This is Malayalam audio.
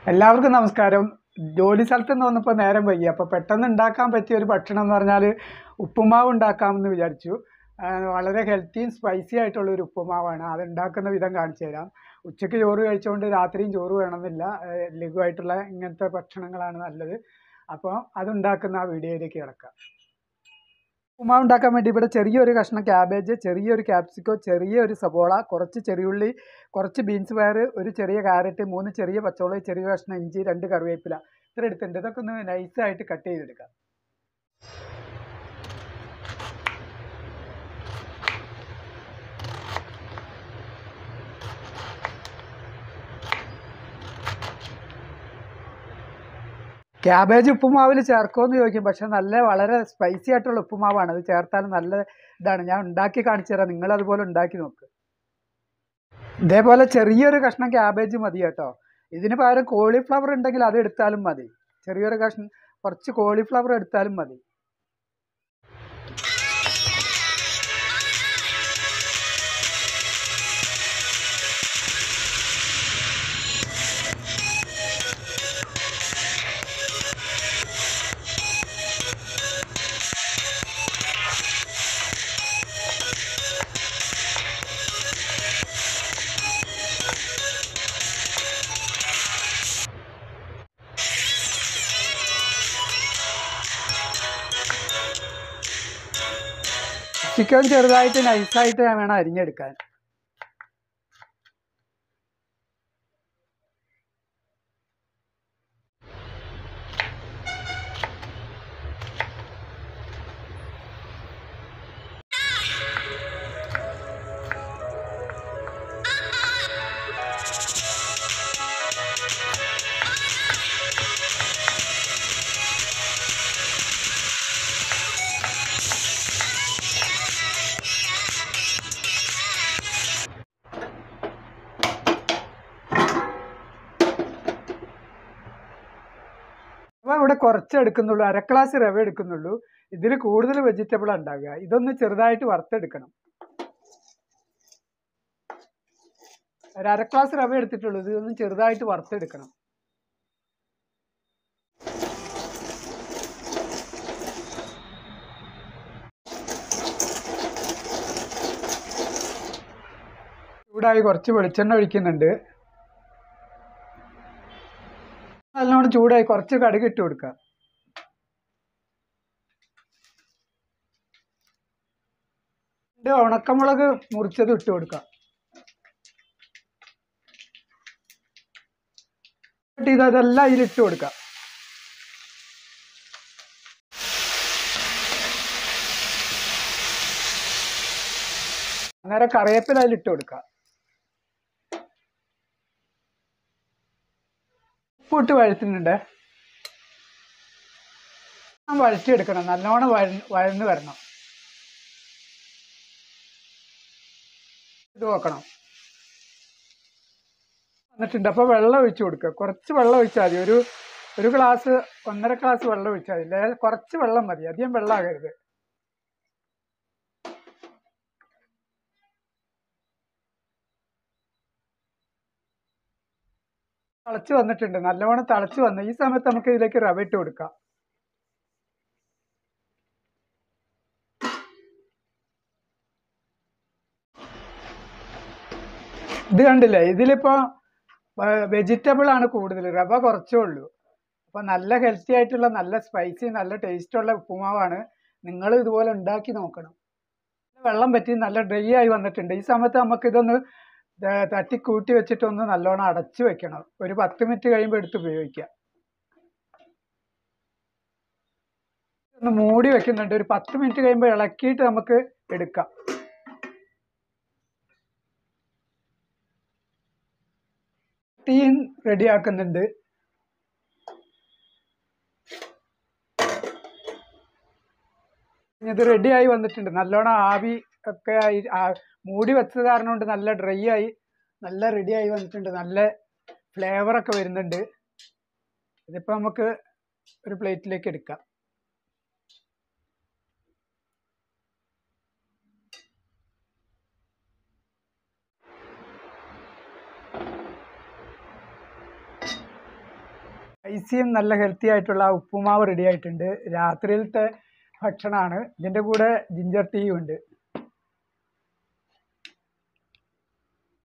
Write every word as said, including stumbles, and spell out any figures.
എല്ലാവർക്കും നമസ്കാരം. ജോലി സ്ഥലത്ത് നിന്ന് വന്നപ്പോൾ നേരം വൈകി. അപ്പോൾ പെട്ടെന്ന് ഉണ്ടാക്കാൻ പറ്റിയ ഒരു ഭക്ഷണം എന്ന് പറഞ്ഞാൽ ഉപ്പുമാവ് ഉണ്ടാക്കാമെന്ന് വിചാരിച്ചു. വളരെ ഹെൽത്തിയും സ്പൈസി ആയിട്ടുള്ള ഒരു ഉപ്പുമാവാണ്. അത് ഉണ്ടാക്കുന്ന വിധം കാണിച്ചു തരാം. ഉച്ചയ്ക്ക് ചോറ് കഴിച്ചുകൊണ്ട് രാത്രിയും ചോറ് വേണമെന്നില്ല. ലഘുവായിട്ടുള്ള ഇങ്ങനത്തെ ഭക്ഷണങ്ങളാണ് നല്ലത്. അപ്പോൾ അതുണ്ടാക്കുന്ന ആ വീഡിയോയിലേക്ക് കിടക്കാം. ഉപ്പുമാവ് ഉണ്ടാക്കാൻ വേണ്ടി ഇവിടെ ചെറിയൊരു കഷ്ണം ക്യാബേജ്, ചെറിയൊരു ക്യാപ്സിക്കോ, ചെറിയൊരു സബോള, കുറച്ച് ചെറിയുള്ളി, കുറച്ച് ബീൻസ് പയർ, ഒരു ചെറിയ ക്യാരറ്റ്, മൂന്ന് ചെറിയ പച്ചമുളക്, ചെറിയ കഷ്ണം ഇഞ്ചി, രണ്ട് കറിവേപ്പില ഇത്ര എടുത്തിട്ടുണ്ട്. ഇതൊക്കെ ഒന്ന് നൈസായിട്ട് കട്ട് ചെയ്തെടുക്കാം. ക്യാബേജ് ഉപ്പുമാവിൽ ചേർക്കുമെന്ന് ചോദിക്കും. പക്ഷെ നല്ല വളരെ സ്പൈസി ആയിട്ടുള്ള ഉപ്പുമാവാണ്. അത് ചേർത്താൽ നല്ല ഇതാണ്. ഞാൻ ഉണ്ടാക്കി കാണിച്ചു തരാം. നിങ്ങളതുപോലെ ഉണ്ടാക്കി നോക്ക്. ഇതേപോലെ ചെറിയൊരു കഷ്ണം ക്യാബേജ് മതി കേട്ടോ. ഇതിന് പകരം കോളിഫ്ലവർ ഉണ്ടെങ്കിൽ അത് എടുത്താലും മതി. ചെറിയൊരു കഷ്ണം കുറച്ച് കോളിഫ്ലവർ എടുത്താലും മതി. ചിക്കൻ ചെറുതായിട്ട് നൈസായിട്ട് വേണം അരിഞ്ഞെടുക്കാൻ. റവ ഇവിടെ കുറച്ച് എടുക്കുന്നുള്ളൂ. അര ഗ്ലാസ് റവ എടുക്കുന്നുള്ളൂ. ഇതിൽ കൂടുതൽ വെജിറ്റബിൾ ഉണ്ടാകുക. ഇതൊന്ന് ചെറുതായിട്ട് വറുത്തെടുക്കണം. ഒരു അര ഗ്ലാസ് റവ എടുത്തിട്ടുള്ളൂ. ഇതൊന്ന് ചെറുതായിട്ട് വറുത്തെടുക്കണം. ചൂടായി കുറച്ച് വെളിച്ചെണ്ണ ഒഴിക്കുന്നുണ്ട്. നല്ലോണം ചൂടായി കുറച്ച് കടുക് ഇട്ട് കൊടുക്കുക. രണ്ട് ഉണക്കമുളക് മുറിച്ചത് ഇട്ട് കൊടുക്കുക. ഇതെല്ലാം അതിലിട്ട് കൊടുക്കുക. അന്നേരം കറിവേപ്പില അതിലിട്ട് കൊടുക്കുക. ഉപ്പിട്ട് വഴറ്റുന്നുണ്ട്. വഴറ്റിയെടുക്കണം. നല്ലോണം വഴ വഴന്ന് വരണം. ഇത് നോക്കണം വന്നിട്ടുണ്ട്. അപ്പോൾ വെള്ളം ഒഴിച്ചു കൊടുക്കുക. കുറച്ച് വെള്ളം ഒഴിച്ചാൽ മതി. ഒരു ഒരു ഗ്ലാസ് ഒന്നര ഗ്ലാസ് വെള്ളം ഒഴിച്ചാൽ മതി. അതായത് കുറച്ച് വെള്ളം മതി. അധികം വെള്ളമാകരുത്. തിളച്ച് വന്നിട്ടുണ്ട്. നല്ലവണ്ണം തിളച്ച് വന്ന് ഈ സമയത്ത് നമുക്ക് ഇതിലേക്ക് റവ ഇട്ട് കൊടുക്കാം. ഇത് കണ്ടില്ലേ, ഇതിലിപ്പോ വെജിറ്റബിൾ ആണ് കൂടുതൽ, റവ കുറച്ചേ ഉള്ളൂ. അപ്പൊ നല്ല ഹെൽത്തി ആയിട്ടുള്ള നല്ല സ്പൈസി നല്ല ടേസ്റ്റുള്ള ഉപ്പുമാവാണ്. നിങ്ങൾ ഇതുപോലെ ഉണ്ടാക്കി നോക്കണം. വെള്ളം പറ്റി നല്ല ഡ്രൈ ആയി വന്നിട്ടുണ്ട്. ഈ സമയത്ത് നമുക്ക് ഇതൊന്ന് തട്ടി കൂട്ടി വെച്ചിട്ടൊന്ന് നല്ലോണം അടച്ചു വെക്കണം. ഒരു പത്ത് മിനിറ്റ് കഴിയുമ്പോൾ എടുത്ത് ഉപയോഗിക്കാം. ഒന്ന് മൂടി വെക്കുന്നുണ്ട്. ഒരു പത്ത് മിനിറ്റ് കഴിയുമ്പോൾ ഇളക്കിയിട്ട് നമുക്ക് എടുക്കാം. ടീൻ റെഡിയാക്കുന്നുണ്ട്. ഇത് റെഡിയായി വന്നിട്ടുണ്ട്. നല്ലോണം ആവി ഒക്കെ ആയി മൂടി വെച്ചത് കാരണം കൊണ്ട് നല്ല ഡ്രൈ ആയി നല്ല റെഡിയായി വന്നിട്ടുണ്ട്. നല്ല ഫ്ലേവറൊക്കെ വരുന്നുണ്ട്. ഇതിപ്പോൾ നമുക്ക് ഒരു പ്ലേറ്റിലേക്ക് എടുക്കാം. സ്പൈസിയും നല്ല ഹെൽത്തി ആയിട്ടുള്ള ഉപ്പുമാവ് റെഡി ആയിട്ടുണ്ട്. രാത്രിയിലത്തെ ഭക്ഷണമാണ്. ഇതിൻ്റെ കൂടെ ജിഞ്ചർ ടീയും ഉണ്ട്.